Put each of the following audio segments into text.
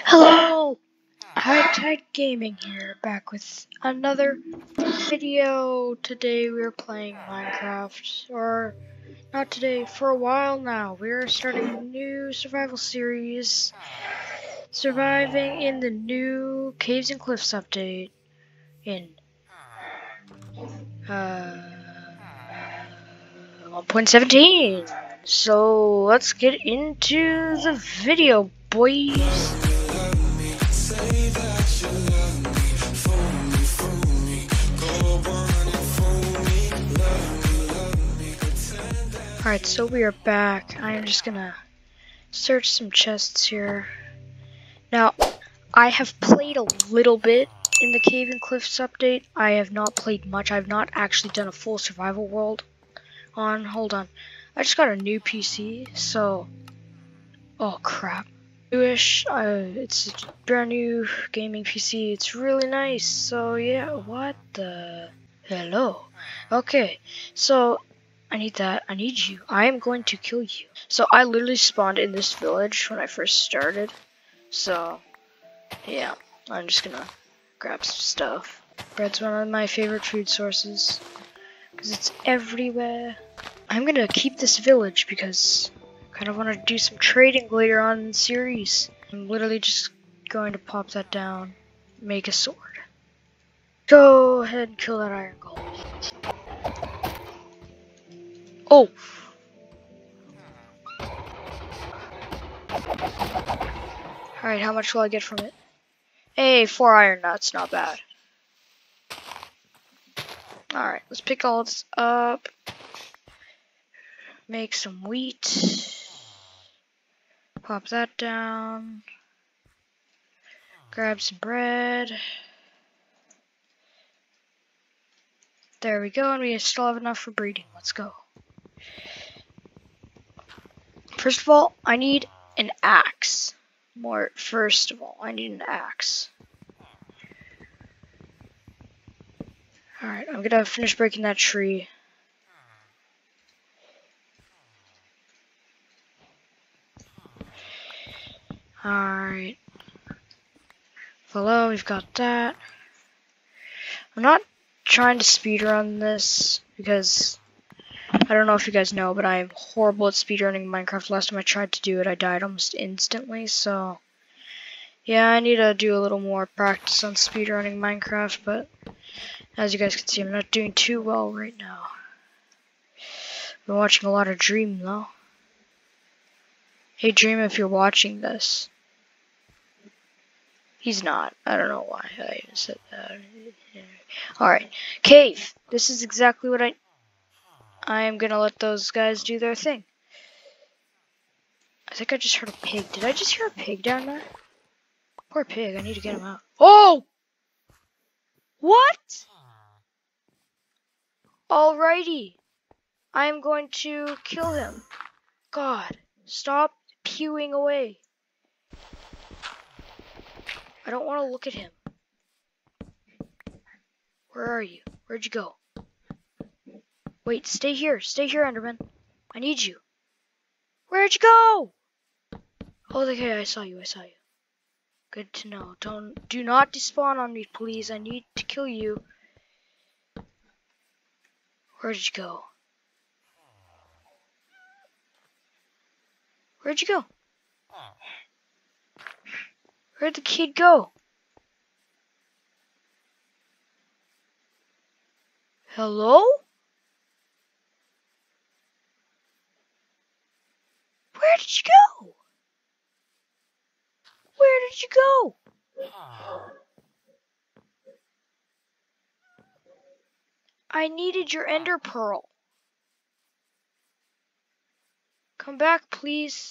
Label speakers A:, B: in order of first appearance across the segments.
A: Hello! High Gaming here, back with another video. Today we are playing Minecraft, or not today, for a while now. We are starting a new survival series, surviving in the new Caves and Cliffs update in 1.17. So let's get into the video, boys. Alright, so we are back. I am just gonna search some chests here. Now, I have played a little bit in the Cave and Cliffs update. I have not played much. I've not actually done a full survival world on. Hold on. I just got a new PC, so... Oh, crap. Newish. It's a brand new gaming PC. It's really nice. So, yeah, what the... Hello. Okay, so... I need that. I need you. I am going to kill you. So I literally spawned in this village when I first started. So, yeah. I'm just gonna grab some stuff. Bread's one of my favorite food sources. Because it's everywhere. I'm gonna keep this village because I kind of want to do some trading later on in the series. I'm literally just going to pop that down. Make a sword. Go ahead and kill that iron golem. Oh! Alright, how much will I get from it? Hey, 4 iron nuts, not bad. Alright, let's pick all this up. Make some wheat. Pop that down. Grab some bread. There we go, and we still have enough for breeding. Let's go. First of all, I need an axe. First of all, I need an axe. Alright, I'm gonna finish breaking that tree. Alright. Hello, we've got that. I'm not trying to speedrun this because I don't know if you guys know, but I am horrible at speedrunning Minecraft. Last time I tried to do it, I died almost instantly, so yeah, I need to do a little more practice on speedrunning Minecraft, but as you guys can see, I'm not doing too well right now. I've been watching a lot of Dream, though. Hey, Dream, if you're watching this. He's not. I don't know why I even said that. Alright, cave. This is exactly what I am gonna let those guys do their thing. I think I just heard a pig. Did I just hear a pig down there? Poor pig, I need to get him out. Oh! What? Alrighty. I am going to kill him. God, stop pewing away. I don't want to look at him. Where are you? Where'd you go? Wait, stay here, Enderman. I need you. Where'd you go? Oh, okay, I saw you. Good to know. Do not despawn on me, please. I need to kill you. Where did you go? Where'd you go? Where'd the kid go? Hello? Where did you go? Where did you go? I needed your ender pearl. Come back, please.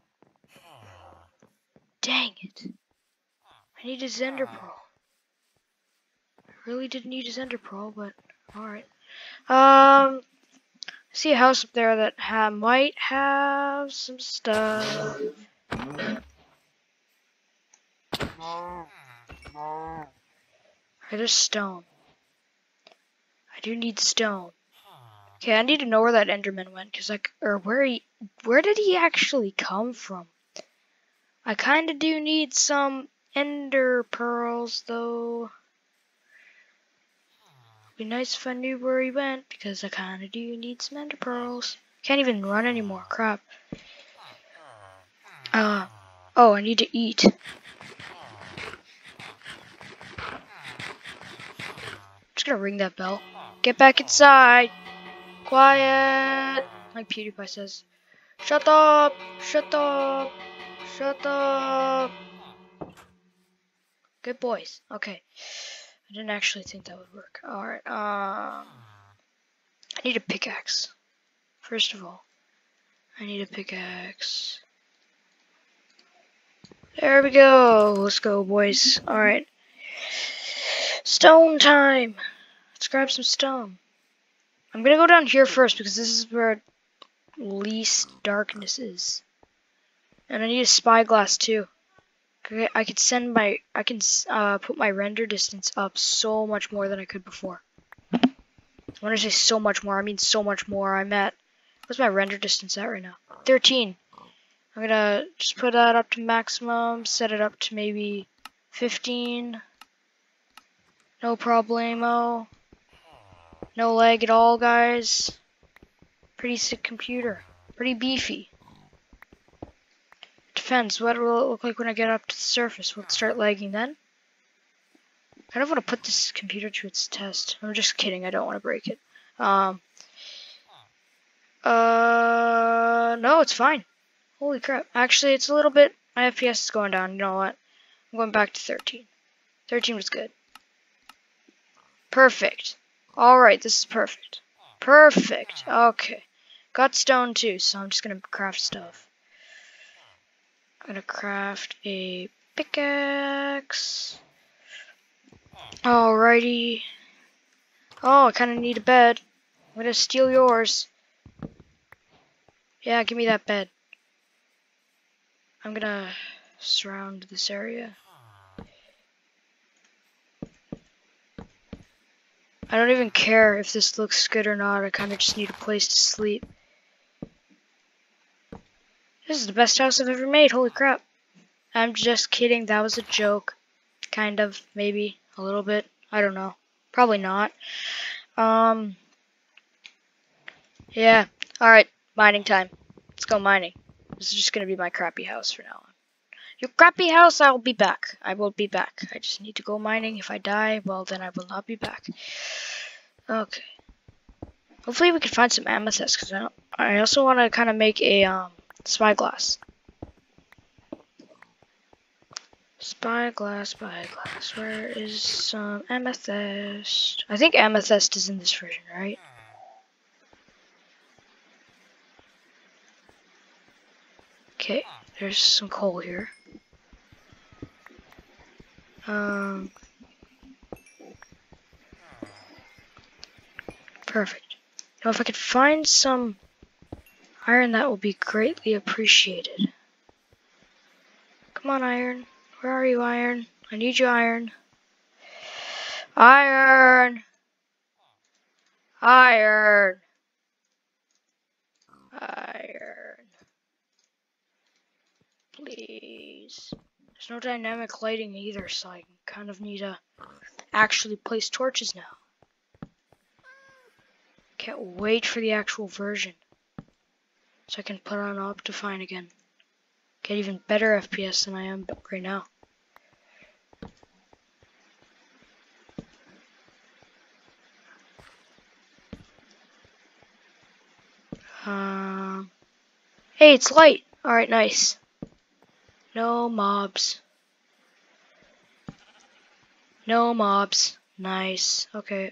A: Dang it. I need his ender pearl. I really didn't need his ender pearl, but alright. I see a house up there that might have some stuff. Alright, there's stone. I do need stone. Okay, I need to know where that Enderman went, where did he actually come from? I kinda do need some ender pearls though. Be nice if I knew where he went, because I kinda do need some ender pearls. Can't even run anymore, crap. Oh, I need to eat. Just gonna ring that bell. Get back inside! Quiet! Like PewDiePie says. Shut up! Shut up! Shut up! Good boys. Okay. I didn't actually think that would work. Alright, I need a pickaxe. First of all, I need a pickaxe. There we go. Let's go, boys. Alright. Stone time! Let's grab some stone. I'm gonna go down here first because this is where least darkness is. And I need a spyglass too. Okay, I could put my render distance up so much more than I could before. When I say so much more, I mean so much more. What's my render distance at right now? 13. I'm gonna just put that up to maximum, set it up to maybe 15. No problemo. No lag at all, guys. Pretty sick computer. Pretty beefy. Depends. What will it look like when I get up to the surface? Will it start lagging then? I don't want to put this computer to its test. I'm just kidding. I don't want to break it. No, it's fine. Holy crap. Actually, it's a little bit... My FPS is going down. You know what? I'm going back to 13. 13 was good. Perfect. Alright, this is perfect. Perfect. Okay. Got stone too, so I'm just gonna craft stuff. I'm gonna craft a pickaxe. Alrighty. Oh, I kinda need a bed. I'm gonna steal yours. Yeah, give me that bed. I'm gonna surround this area. I don't even care if this looks good or not. I kind of just need a place to sleep. This is the best house I've ever made. Holy crap. I'm just kidding. That was a joke. Kind of. Maybe. A little bit. I don't know. Probably not. Yeah. Alright. Mining time. Let's go mining. This is just going to be my crappy house for now on. Your crappy house, I'll be back. I will be back. I just need to go mining. If I die, well, then I will not be back. Okay. Hopefully we can find some amethyst, because I also want to kind of make a spyglass. Spyglass, spyglass. Where is some amethyst? I think amethyst is in this version, right? Okay, there's some coal here. Perfect. Now if I could find some iron, that will be greatly appreciated. Come on, iron. Where are you, iron? I need you, iron. Iron! Iron! Iron. Please. There's no dynamic lighting either, so I kind of need to actually place torches now. Can't wait for the actual version, so I can put on Optifine again. Get even better FPS than I am right now. Hey, it's light. Alright, nice. No mobs. No mobs. Nice. Okay.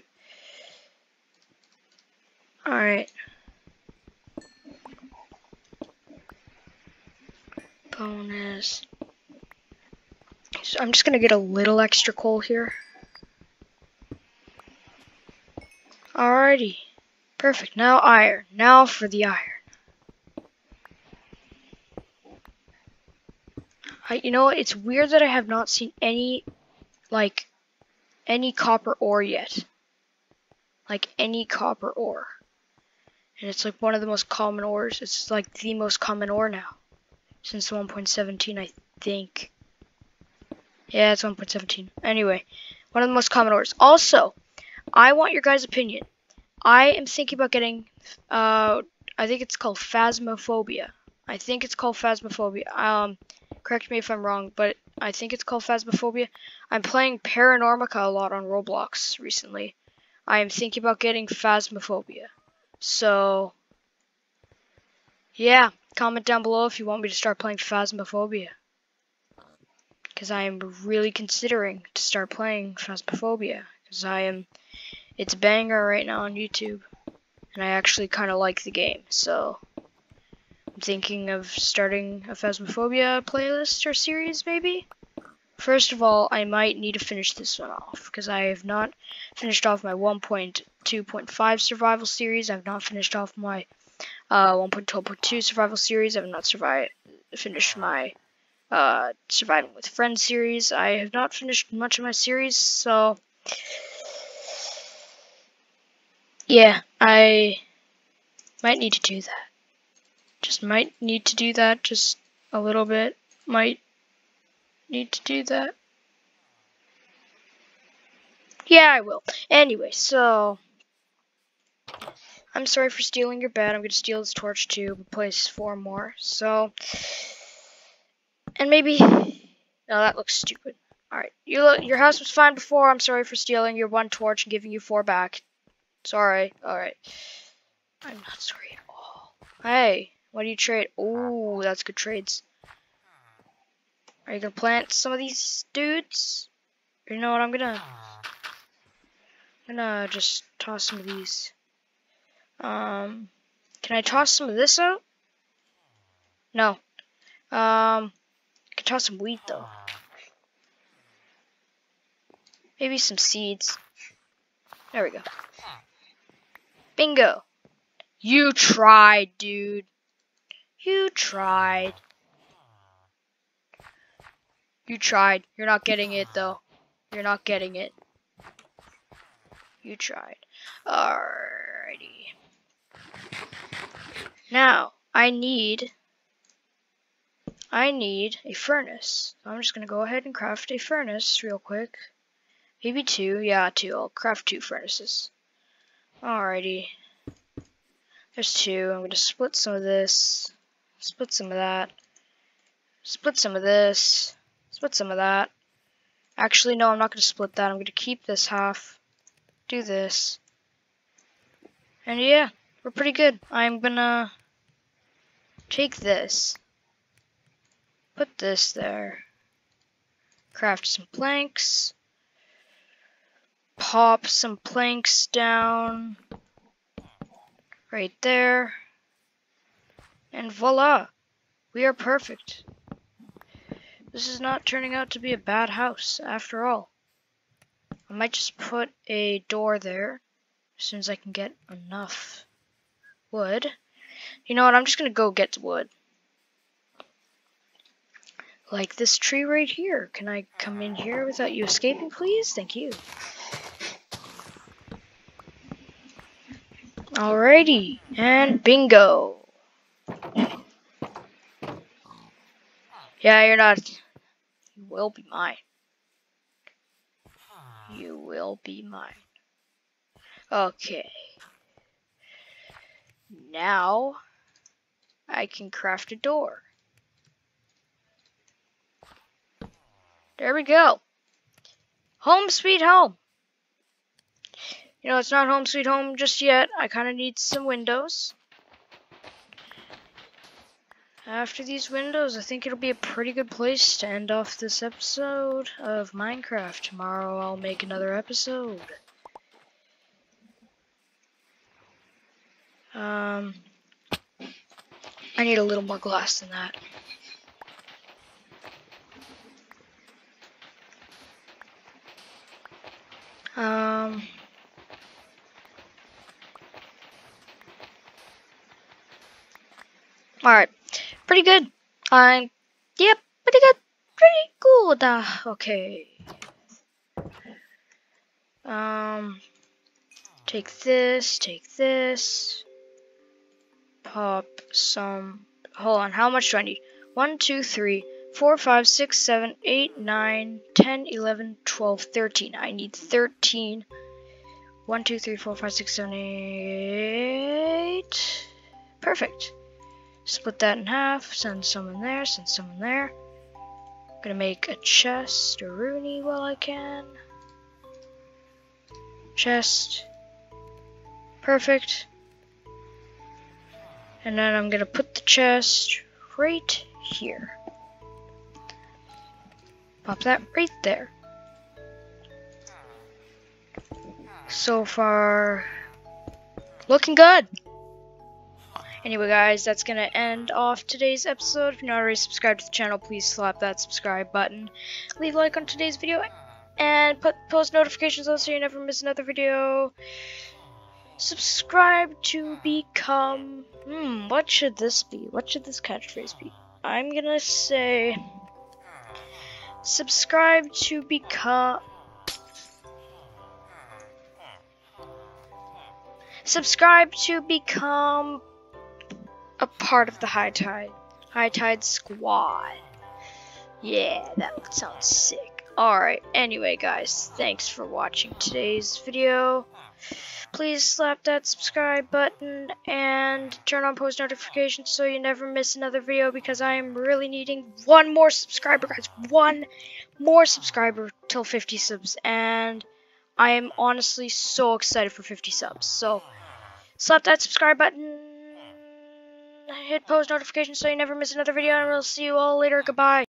A: Alright. Bonus. So I'm just gonna get a little extra coal here. Alrighty. Perfect. Now iron. Now for the iron. You know what? It's weird that I have not seen any copper ore yet. Like any copper ore. And it's like one of the most common ores. It's like the most common ore now. Since 1.17, think. Yeah, it's 1.17. Anyway, one of the most common orders. Also, I want your guys' opinion. I am thinking about getting, I think it's called Phasmophobia. Correct me if I'm wrong, but I think it's called Phasmophobia. I'm playing Paranormica a lot on Roblox recently. I am thinking about getting Phasmophobia. So, yeah, comment down below if you want me to start playing Phasmophobia. Because I am really considering to start playing Phasmophobia. Because it's a banger right now on YouTube. And I actually kind of like the game, so I'm thinking of starting a Phasmophobia playlist or series, maybe? First of all, I might need to finish this one off, because I have not finished off my 1.2.5 survival series. I've not finished off my 1.12.2 survival series. I've not finished my Surviving with Friends series. I have not finished much of my series, so yeah, I might need to do that. Just might need to do that, just a little bit. Might need to do that. Yeah, I will. Anyway, so I'm sorry for stealing your bed. I'm gonna steal this torch too, but place 4 more. So, and maybe no, that looks stupid. All right, your house was fine before. I'm sorry for stealing your 1 torch and giving you 4 back. Sorry. All right. I'm not sorry at all. Hey, what do you trade? Ooh, that's good trades. Are you gonna plant some of these dudes? You know what? I'm gonna just toss some of these. Can I toss some of this out? No. I can toss some wheat though. Maybe some seeds. There we go. Bingo. You tried, dude. You tried. You tried. You're not getting it though. You're not getting it. You tried. Alrighty. Now, I need a furnace. So I'm just gonna go ahead and craft a furnace real quick. Maybe 2. Yeah, 2. I'll craft 2 furnaces. Alrighty. There's 2. I'm gonna split some of this. Split some of that. Split some of this. Split some of that. Actually, no, I'm not gonna split that. I'm gonna keep this half. Do this. And yeah, we're pretty good. I'm gonna take this. Put this there. Craft some planks. Pop some planks down. Right there. And voila! We are perfect. This is not turning out to be a bad house, after all. I might just put a door there, as soon as I can get enough wood. You know what, I'm just gonna go get wood. Like this tree right here. Can I come in here without you escaping, please? Thank you. Alrighty, and bingo. Yeah, you're not. You will be mine. You will be mine. Okay. Now, I can craft a door. There we go. Home sweet home. You know, it's not home sweet home just yet. I kind of need some windows. After these windows, I think it'll be a pretty good place to end off this episode of Minecraft. Tomorrow I'll make another episode. I need a little more glass than that. Alright. Pretty good. Yep, pretty good. Pretty good. Okay. Take this. Pop some. Hold on, how much do I need? 1, 2, 3, 4, 5, 6, 7, 8, 9, 10, 11, 12, 13. I need 13. 1, 2, 3, 4, 5, 6, 7, 8. Perfect. Split that in half. Send some in there. Send some in there. I'm gonna make a chest, a Rooney while I can. Chest. Perfect. And then I'm gonna put the chest right here. Pop that right there. So far, looking good. Anyway, guys, that's gonna end off today's episode. If you're not already subscribed to the channel, please slap that subscribe button. Leave a like on today's video and put post notifications on so you never miss another video. Subscribe to become... what should this be? What should this catchphrase be? I'm gonna say... Subscribe to become... Subscribe to become a part of the High Tide Squad. Yeah, that sounds sick. Alright, anyway guys, thanks for watching today's video. Please slap that subscribe button and turn on post notifications so you never miss another video, because I am really needing one more subscriber, guys. One more subscriber till 50 subs, and I am honestly so excited for 50 subs. So slap that subscribe button, hit post notifications so you never miss another video, and we'll see you all later. Goodbye.